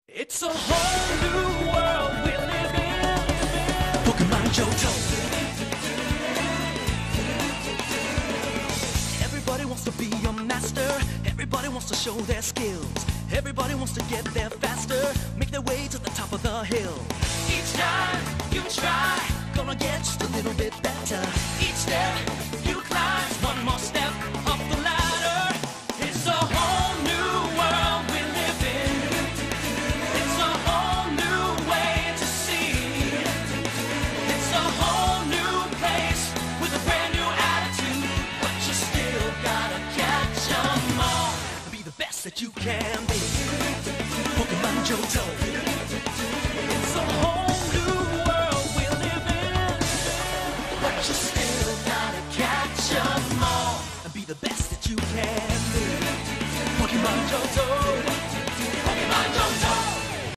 It's a whole new world we live in. Pokemon Johto. Everybody wants to be a master. Everybody wants to show their skills. Everybody wants to get there faster, make their way to the top of the hill. Each time you try, gonna get just a little bit better. Each step you climb, one more step up the ladder. It's a whole new world we live in. It's a whole new way to see. It's a whole new place with a brand new attitude, but you still gotta catch 'em all. Be the best that you can be. Pokemon Johto.